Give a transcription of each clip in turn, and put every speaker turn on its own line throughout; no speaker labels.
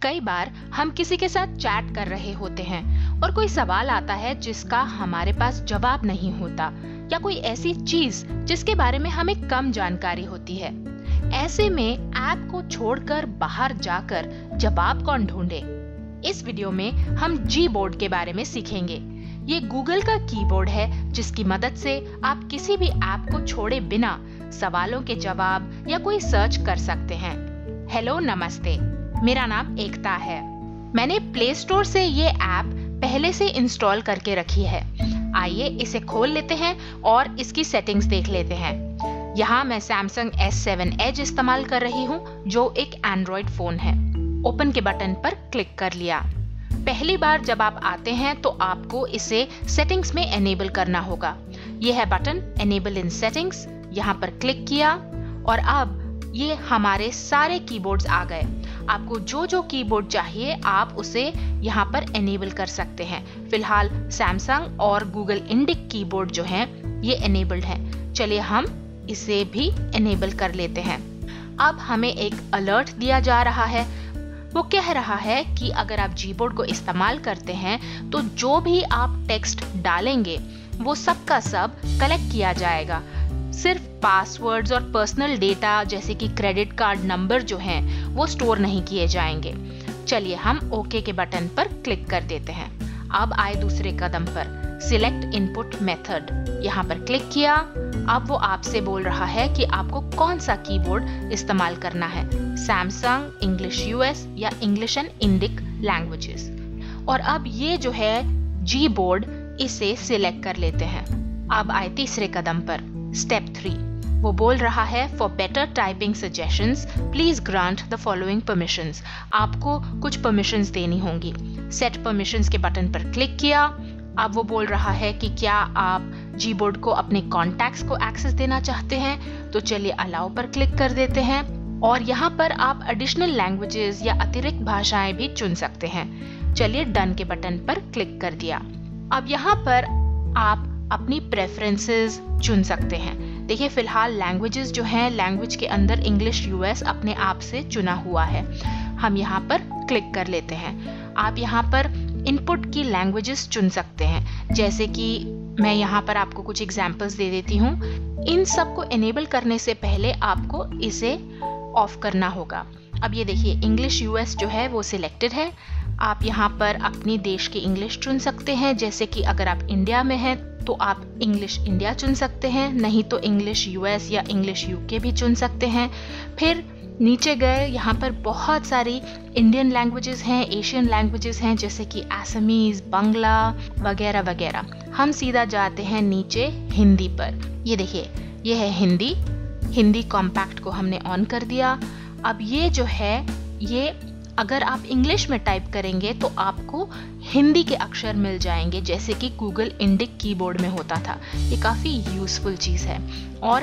कई बार हम किसी के साथ चैट कर रहे होते हैं और कोई सवाल आता है जिसका हमारे पास जवाब नहीं होता, या कोई ऐसी चीज जिसके बारे में हमें कम जानकारी होती है। ऐसे में ऐप को छोड़कर बाहर जाकर जवाब कौन ढूंढे? इस वीडियो में हम जी बोर्ड के बारे में सीखेंगे। ये गूगल का कीबोर्ड है जिसकी मदद से आप किसी भी ऐप को छोड़े बिना सवालों के जवाब या कोई सर्च कर सकते हैं। हेलो, नमस्ते, मेरा नाम एकता है। मैंने प्ले स्टोर से ये ऐप पहले से इंस्टॉल करके रखी है। आइए इसे खोल लेते हैं और इसकी सेटिंग्स देख लेते हैं। यहाँ मैं सैमसंग S7 Edge इस्तेमाल कर रही हूँ जो एक एंड्रॉइड फोन है। ओपन के बटन पर क्लिक कर लिया। पहली बार जब आप आते हैं तो आपको इसे सेटिंग्स में एनेबल करना होगा। यह है बटन एनेबल इन सेटिंग्स। यहाँ पर क्लिक किया और अब ये हमारे सारे कीबोर्ड्स आ गए। आपको जो कीबोर्ड चाहिए आप उसे यहाँ पर एनेबल कर सकते हैं। फिलहाल सैमसंग और गूगल इंडिक कीबोर्ड जो हैं ये एनेबल्ड हैं। चलिए हम इसे भी एनेबल कर लेते हैं। अब हमें एक अलर्ट दिया जा रहा है। वो कह रहा है कि अगर आप जीबोर्ड को इस्तेमाल करते हैं तो जो भी आप टेक्स्ट डालेंगे वो सब का सब कलेक्ट किया जाएगा। सिर्फ पासवर्ड्स और पर्सनल डेटा जैसे कि क्रेडिट कार्ड नंबर जो हैं वो स्टोर नहीं किए जाएंगे। चलिए हम ओके के बटन पर क्लिक कर देते हैं। अब आए दूसरे कदम पर, सिलेक्ट इनपुट मेथड। यहाँ पर क्लिक किया। अब वो आपसे बोल रहा है कि आपको कौन सा कीबोर्ड इस्तेमाल करना है, सैमसंग, इंग्लिश यूएस या इंग्लिश एंड इंडिक लैंग्वेजेस। और अब ये जो है जी बोर्ड, इसे सिलेक्ट कर लेते हैं। अब आए तीसरे कदम पर, स्टेप 3। वो बोल रहा है for better typing suggestions please grant the following permissions. आपको कुछ परमिशंस देनी होंगी। सेट परमिशंस के बटन पर क्लिक किया। अब वो बोल रहा है कि क्या आप जीबोर्ड को अपने कॉन्टैक्ट्स को एक्सेस देना चाहते हैं, तो चलिए अलाउ पर क्लिक कर देते हैं। और यहाँ पर आप एडिशनल लैंग्वेजेस या अतिरिक्त भाषाएं भी चुन सकते हैं। चलिए डन के बटन पर क्लिक कर दिया। अब यहाँ पर आप अपनी प्रेफरेंसेस चुन सकते हैं। देखिए फिलहाल लैंग्वेजेस जो हैं, लैंग्वेज के अंदर इंग्लिश यूएस अपने आप से चुना हुआ है। हम यहाँ पर क्लिक कर लेते हैं। आप यहाँ पर इनपुट की लैंग्वेजेस चुन सकते हैं, जैसे कि मैं यहाँ पर आपको कुछ एग्जांपल्स दे देती हूँ। इन सब को एनेबल करने से पहले आपको इसे ऑफ करना होगा। अब ये देखिए इंग्लिश यूएस जो है वो सिलेक्टेड है। आप यहाँ पर अपनी देश की इंग्लिश चुन सकते हैं, जैसे कि अगर आप इंडिया में हैं तो आप इंग्लिश इंडिया चुन सकते हैं, नहीं तो इंग्लिश यूएस या इंग्लिश यूके भी चुन सकते हैं। फिर नीचे गए, यहाँ पर बहुत सारी इंडियन लैंग्वेजेस हैं, एशियन लैंग्वेजेस हैं, जैसे कि असमीज, बांग्ला वगैरह वगैरह। हम सीधा जाते हैं नीचे हिंदी पर। ये देखिए ये है हिंदी। हिंदी कॉम्पैक्ट को हमने ऑन कर दिया। अब ये जो है ये अगर आप इंग्लिश में टाइप करेंगे तो आपको हिंदी के अक्षर मिल जाएंगे, जैसे कि गूगल इंडिक कीबोर्ड में होता था। ये काफ़ी यूजफुल चीज़ है। और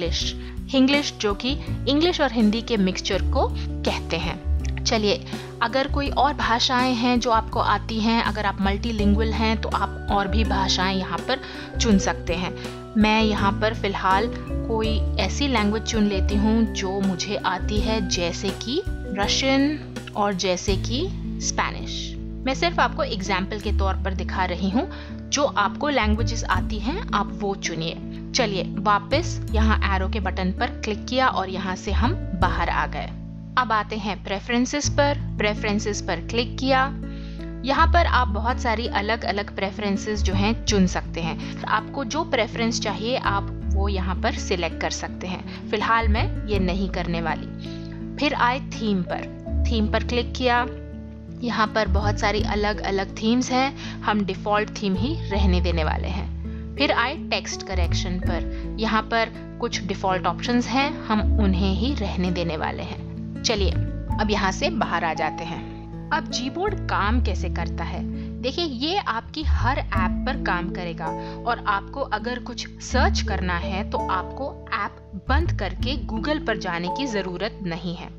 हिंग्लिश जो कि इंग्लिश और हिंदी के मिक्सचर को कहते हैं। चलिए अगर कोई और भाषाएं हैं जो आपको आती हैं, अगर आप मल्टीलिंगुअल हैं तो आप और भी भाषाएं यहाँ पर चुन सकते हैं। मैं यहाँ पर फिलहाल कोई ऐसी लैंग्वेज चुन लेती हूँ जो मुझे आती है, जैसे कि रशियन और जैसे कि स्पेनिश। मैं सिर्फ आपको एग्जाम्पल के तौर पर दिखा रही हूँ। जो आपको लैंग्वेजेस आती हैं आप वो चुनिए। चलिए वापस यहाँ एरो के बटन पर क्लिक किया और यहाँ से हम बाहर आ गए। अब आते हैं प्रेफरेंसेस पर। प्रेफरेंसेस पर क्लिक किया। यहाँ पर आप बहुत सारी अलग अलग प्रेफरेंसेस जो हैं चुन सकते हैं। आपको जो प्रेफरेंस चाहिए आप वो यहाँ पर सिलेक्ट कर सकते हैं। फिलहाल मैं ये नहीं करने वाली। फिर आए थीम पर। थीम पर क्लिक किया। यहाँ पर बहुत सारी अलग अलग थीम्स हैं। हम डिफ़ॉल्ट थीम ही रहने देने वाले हैं। फिर आए टेक्स्ट करेक्शन पर। यहाँ पर कुछ डिफ़ॉल्ट ऑप्शंस हैं, हम उन्हें ही रहने देने वाले हैं। चलिए अब यहाँ से बाहर आ जाते हैं। अब जीबोर्ड काम कैसे करता है? देखिए ये आपकी हर ऐप पर काम करेगा और आपको अगर कुछ सर्च करना है तो आपको ऐप बंद करके गूगल पर जाने की ज़रूरत नहीं है।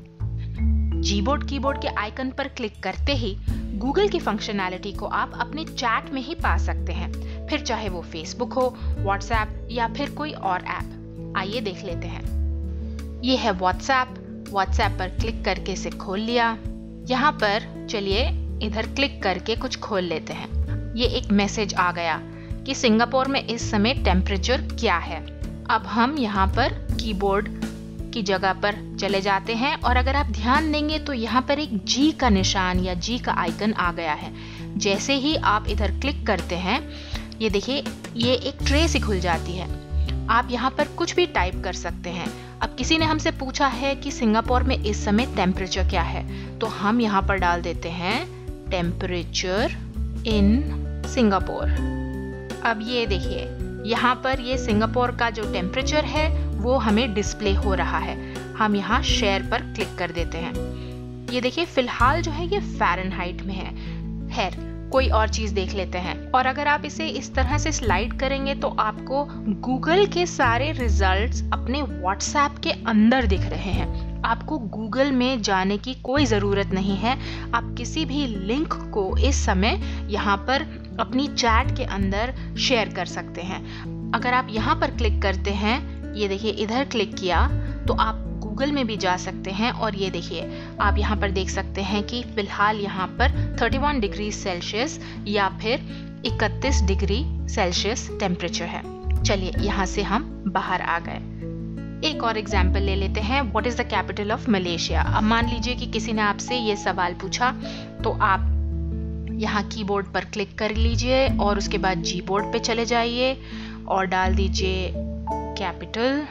जीबोर्ड कीबोर्ड के आइकन पर क्लिक करते ही गूगल की फंक्शनैलिटी को आप अपने चैट में ही पा सकते हैं, फिर चाहे वो फेसबुक हो, व्हाट्सएप या फिर कोई और ऐप। आइए देख लेते हैं। ये है व्हाट्सएप। व्हाट्सएप पर क्लिक करके इसे खोल लिया। यहाँ पर चलिए इधर क्लिक करके कुछ खोल लेते हैं। ये एक मैसेज आ गया कि सिंगापुर में इस समय टेम्परेचर क्या है। अब हम यहाँ पर कीबोर्ड की जगह पर चले जाते हैं और अगर आप ध्यान देंगे तो यहाँ पर एक जी का निशान या जी का आइकन आ गया है। जैसे ही आप इधर क्लिक करते हैं, ये देखिए ये एक ट्रे सी खुल जाती है। आप यहाँ पर कुछ भी टाइप कर सकते हैं। अब किसी ने हमसे पूछा है कि सिंगापुर में इस समय टेम्परेचर क्या है, तो हम यहाँ पर डाल देते हैं टेम्परेचर इन सिंगापुर। अब ये देखिए यहाँ पर ये सिंगापुर का जो टेम्परेचर है वो हमें डिस्प्ले हो रहा है। हम यहाँ शेयर पर क्लिक कर देते हैं। ये देखिए फिलहाल जो है ये फ़ारेनहाइट में है। खैर कोई और चीज देख लेते हैं। और अगर आप इसे इस तरह से स्लाइड करेंगे तो आपको गूगल के सारे रिजल्ट्स अपने व्हाट्सएप के अंदर दिख रहे हैं। आपको गूगल में जाने की कोई ज़रूरत नहीं है। आप किसी भी लिंक को इस समय यहाँ पर अपनी चैट के अंदर शेयर कर सकते हैं। अगर आप यहाँ पर क्लिक करते हैं, ये देखिए इधर क्लिक किया तो आप गूगल में भी जा सकते हैं और ये देखिए आप यहाँ पर देख सकते हैं कि फिलहाल यहाँ पर 31 डिग्री सेल्सियस या फिर 31 डिग्री सेल्सियस टेम्परेचर है। चलिए यहाँ से हम बाहर आ गए। एक और एग्जाम्पल ले लेते हैं। What is the capital of Malaysia. अब मान लीजिए कि किसी ने आपसे ये सवाल पूछा, तो आप यहाँ कीबोर्ड पर क्लिक कर लीजिए और उसके बाद जी बोर्ड पे चले जाइए और डाल दीजिए कैपिटल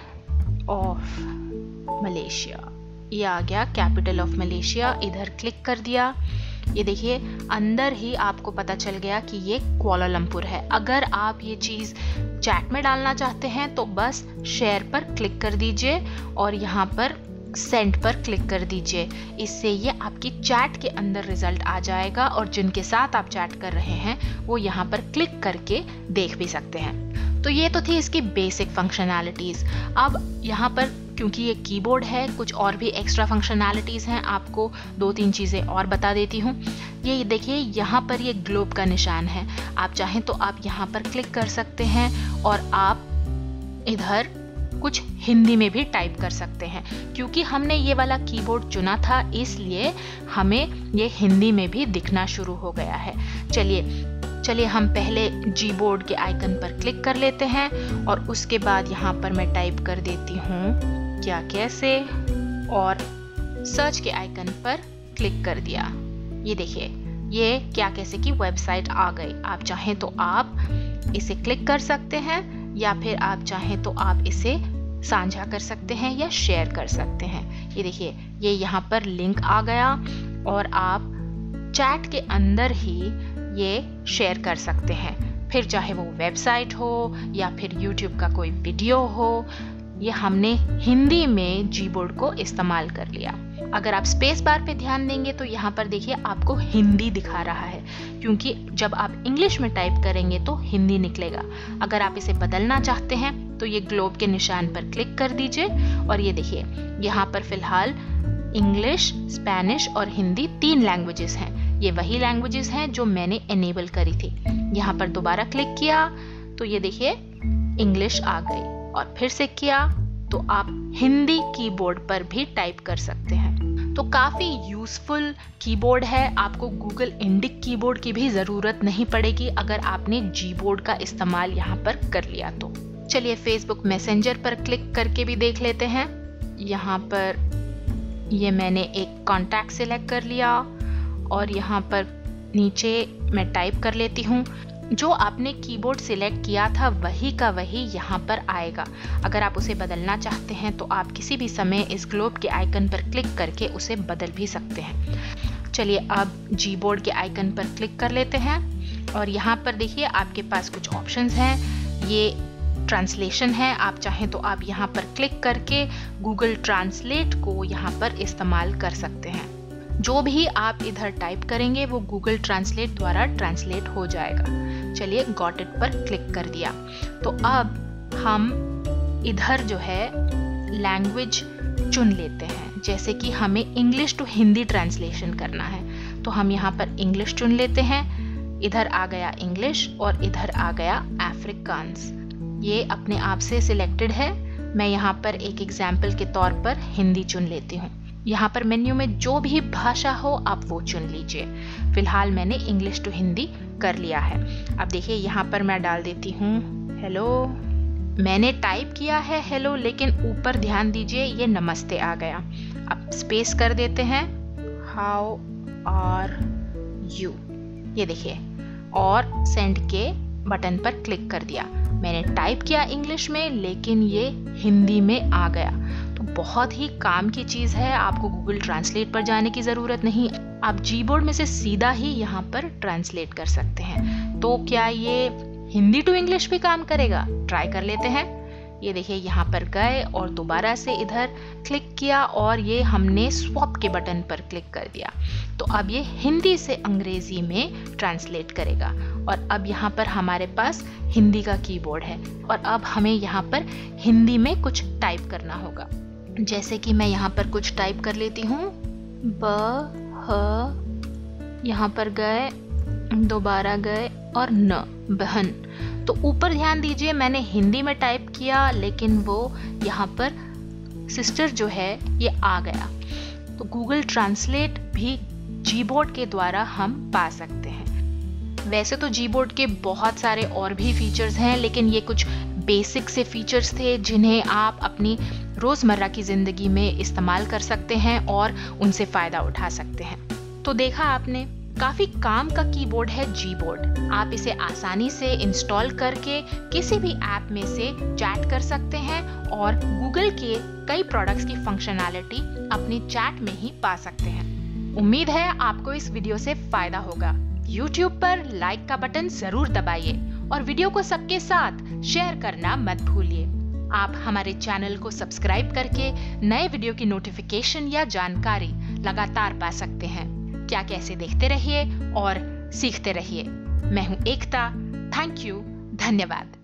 ऑफ मलेशिया। ये आ गया कैपिटल ऑफ मलेशिया। इधर क्लिक कर दिया। ये देखिए अंदर ही आपको पता चल गया कि ये कुआलालंपुर है। अगर आप ये चीज़ चैट में डालना चाहते हैं तो बस शेयर पर क्लिक कर दीजिए और यहाँ पर सेंड पर क्लिक कर दीजिए। इससे ये आपकी चैट के अंदर रिजल्ट आ जाएगा और जिनके साथ आप चैट कर रहे हैं वो यहाँ पर क्लिक करके देख भी सकते हैं। तो ये तो थी इसकी बेसिक फंक्शनैलिटीज़। अब यहाँ पर क्योंकि ये कीबोर्ड है, कुछ और भी एक्स्ट्रा फंक्शनैलिटीज़ हैं। आपको 2-3 चीज़ें और बता देती हूँ। ये देखिए यहाँ पर ये ग्लोब का निशान है। आप चाहें तो आप यहाँ पर क्लिक कर सकते हैं और आप इधर कुछ हिंदी में भी टाइप कर सकते हैं। क्योंकि हमने ये वाला कीबोर्ड चुना था इसलिए हमें ये हिंदी में भी दिखना शुरू हो गया है। चलिए हम पहले जी बोर्ड के आइकन पर क्लिक कर लेते हैं और उसके बाद यहाँ पर मैं टाइप कर देती हूँ क्या कैसे और सर्च के आइकन पर क्लिक कर दिया। ये देखिए ये क्या कैसे की वेबसाइट आ गई। आप चाहें तो आप इसे क्लिक कर सकते हैं या फिर आप चाहें तो आप इसे साझा कर सकते हैं या शेयर कर सकते हैं। ये देखिए ये यहाँ पर लिंक आ गया और आप चैट के अंदर ही ये शेयर कर सकते हैं। फिर चाहे वो वेबसाइट हो या फिर यूट्यूब का कोई वीडियो हो, ये हमने हिंदी में जी बोर्ड को इस्तेमाल कर लिया। अगर आप स्पेस बार पे ध्यान देंगे तो यहाँ पर देखिए आपको हिंदी दिखा रहा है, क्योंकि जब आप इंग्लिश में टाइप करेंगे तो हिंदी निकलेगा। अगर आप इसे बदलना चाहते हैं तो ये ग्लोब के निशान पर क्लिक कर दीजिए और ये देखिए यहाँ पर फिलहाल इंग्लिश, स्पेनिश और हिंदी 3 लैंग्वेजेस हैं। ये वही लैंग्वेजेस हैं जो मैंने एनेबल करी थी। यहाँ पर दोबारा क्लिक किया तो ये देखिए इंग्लिश आ गई और फिर से किया तो आप हिंदी कीबोर्ड पर भी टाइप कर सकते हैं। तो काफ़ी यूज़फुल कीबोर्ड है। आपको गूगल इंडिक कीबोर्ड की भी ज़रूरत नहीं पड़ेगी अगर आपने जी बोर्ड का इस्तेमाल यहाँ पर कर लिया तो। चलिए फेसबुक मैसेंजर पर क्लिक करके भी देख लेते हैं। यहाँ पर ये मैंने एक कॉन्टैक्ट सिलेक्ट कर लिया और यहाँ पर नीचे मैं टाइप कर लेती हूँ। जो आपने कीबोर्ड सिलेक्ट किया था वही का वही यहाँ पर आएगा। अगर आप उसे बदलना चाहते हैं तो आप किसी भी समय इस ग्लोब के आइकन पर क्लिक करके उसे बदल भी सकते हैं। चलिए अब जी बोर्ड के आइकन पर क्लिक कर लेते हैं और यहाँ पर देखिए आपके पास कुछ ऑप्शंस हैं। ये ट्रांसलेशन है। आप चाहें तो आप यहाँ पर क्लिक करके गूगल ट्रांसलेट को यहाँ पर इस्तेमाल कर सकते हैं। जो भी आप इधर टाइप करेंगे वो गूगल ट्रांसलेट द्वारा ट्रांसलेट हो जाएगा। चलिए गॉट इट पर क्लिक कर दिया। तो अब हम इधर जो है लैंग्वेज चुन लेते हैं। जैसे कि हमें इंग्लिश टू हिंदी ट्रांसलेशन करना है तो हम यहाँ पर इंग्लिश चुन लेते हैं। इधर आ गया इंग्लिश और इधर आ गया अफ्रीकांस। ये अपने आप से सिलेक्टेड है। मैं यहाँ पर एक एग्जाम्पल के तौर पर हिंदी चुन लेती हूँ। यहाँ पर मेन्यू में जो भी भाषा हो आप वो चुन लीजिए। फिलहाल मैंने इंग्लिश टू हिंदी कर लिया है। अब देखिए यहाँ पर मैं डाल देती हूँ हेलो। मैंने टाइप किया है हेलो, लेकिन ऊपर ध्यान दीजिए ये नमस्ते आ गया। अब स्पेस कर देते हैं, हाउ आर यू, ये देखिए, और सेंड के बटन पर क्लिक कर दिया। मैंने टाइप किया इंग्लिश में, लेकिन ये हिंदी में आ गया। तो बहुत ही काम की चीज़ है, आपको गूगल ट्रांसलेट पर जाने की ज़रूरत नहीं, आप जीबोर्ड में से सीधा ही यहाँ पर ट्रांसलेट कर सकते हैं। तो क्या ये हिंदी टू इंग्लिश भी काम करेगा? ट्राई कर लेते हैं। ये देखिए यहाँ पर गए और दोबारा से इधर क्लिक किया और ये हमने स्वैप के बटन पर क्लिक कर दिया। तो अब ये हिंदी से अंग्रेजी में ट्रांसलेट करेगा। और अब यहाँ पर हमारे पास हिंदी का कीबोर्ड है और अब हमें यहाँ पर हिंदी में कुछ टाइप करना होगा। जैसे कि मैं यहाँ पर कुछ टाइप कर लेती हूँ, यहाँ पर गए, दोबारा गए और न, बहन। तो ऊपर ध्यान दीजिए मैंने हिंदी में टाइप किया, लेकिन वो यहाँ पर सिस्टर जो है ये आ गया। तो गूगल ट्रांसलेट भी जीबोर्ड के द्वारा हम पा सकते हैं। वैसे तो जीबोर्ड के बहुत सारे और भी फीचर्स हैं, लेकिन ये कुछ बेसिक से फीचर्स थे जिन्हें आप अपनी रोज़मर्रा की ज़िंदगी में इस्तेमाल कर सकते हैं और उनसे फ़ायदा उठा सकते हैं। तो देखा आपने, काफ़ी काम का कीबोर्ड है जीबोर्ड। आप इसे आसानी से इंस्टॉल करके किसी भी ऐप में से चैट कर सकते हैं और गूगल के कई प्रोडक्ट्स की फंक्शनैलिटी अपनी चैट में ही पा सकते हैं। उम्मीद है आपको इस वीडियो से फायदा होगा। YouTube पर लाइक का बटन जरूर दबाइए और वीडियो को सबके साथ शेयर करना मत भूलिए। आप हमारे चैनल को सब्सक्राइब करके नए वीडियो की नोटिफिकेशन या जानकारी लगातार पा सकते हैं। क्या कैसे देखते रहिए और सीखते रहिए। मैं हूं एकता। थैंक यू, धन्यवाद।